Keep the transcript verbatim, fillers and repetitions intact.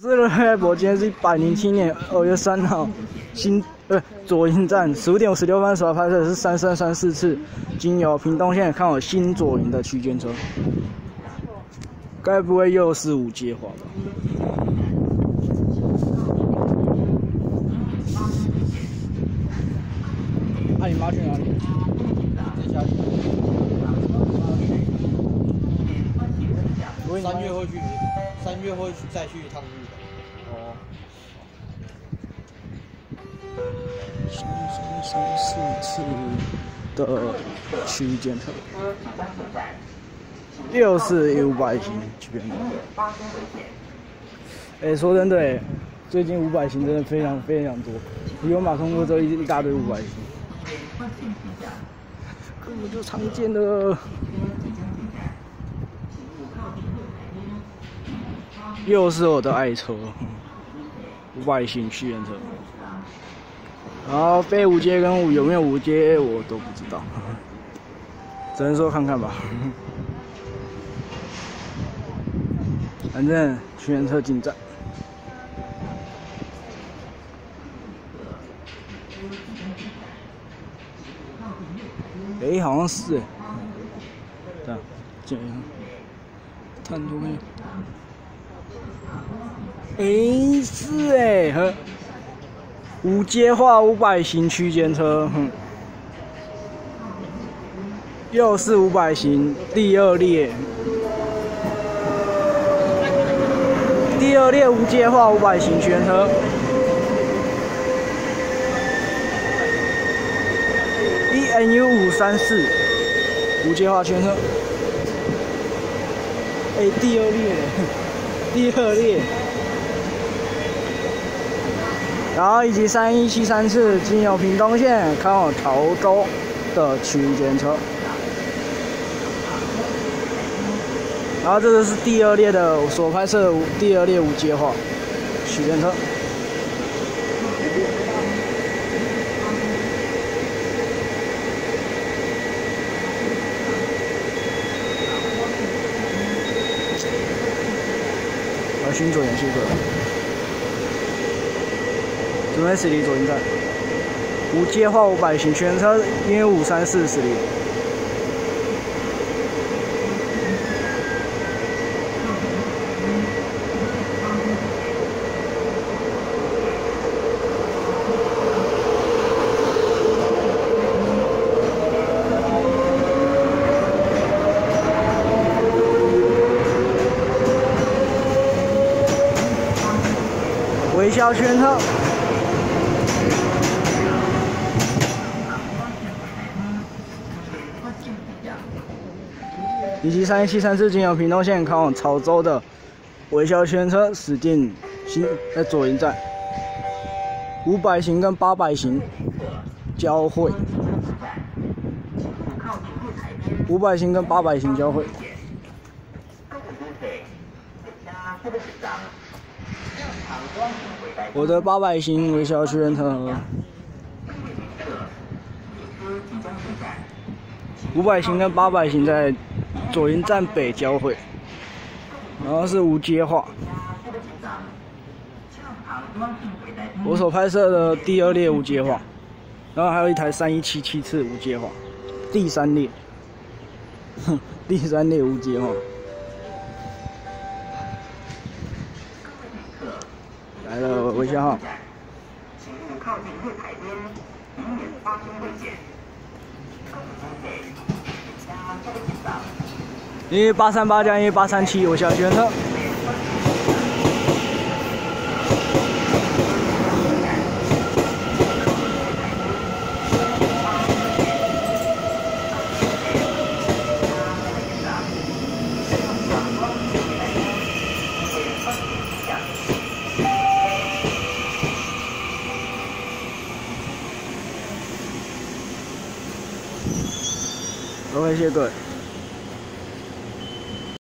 这个黑博今天是一百零七年二月三号，新呃左营站十五点五十六分所拍摄的是三三三四次经由屏东县看我新左营的区间车，该不会又是无接化吧？啊，你妈去哪里？在家里。 三月会去，三月会再去一趟日本。哦。 三三三四次的区间车，又是五百型区间车。哎、欸，说真的、欸，最近五百型真的非常非常多，比我马通过之后一一大堆五百型，根本就常见的。又是我的爱车，五百型区间车。然后非五阶跟五有没有五阶我都不知道，只能说看看吧。反正区间车进站。哎、欸，好像是哎、欸，这样，这样，探多没有？哎、欸，是哎、欸，呵。无接化五百型区间车，哼，又是五百型第二列，第二列无接化五百型区间车 ，E N U 五三四无接化区间车，哎、欸，第二列，第二列。然后以及三一七三次经由屏东县开往潮州的区间车，然后这个是第二列的所拍摄的第二列无接化区间车。我要新左营去过。准备驶离左营站，无接化五百型全车，因为五三四驶离。微笑全车。以及三一七三次经由屏东县开往潮州的微笑圈车驶进新在左营站，五百型跟八百型交汇，五百型跟八百型交汇。我的八百型微笑圈车。五百型跟八百型在左营站北交汇，然后是无接化。我所拍摄的第二列无接化，然后还有一台三一七七次无接化，第三列，哼，第三列无接化。来了，微笑号。请勿靠近月台边，以免发生危险。因为八三八加因为八三七，我小学车。OK，谢谢各位。